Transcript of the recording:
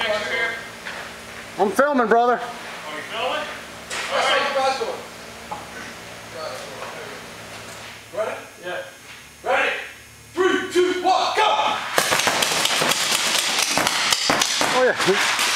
I'm filming, brother. Are you filming? Ready? Yeah. Ready? 3, 2, 1, go! Oh yeah.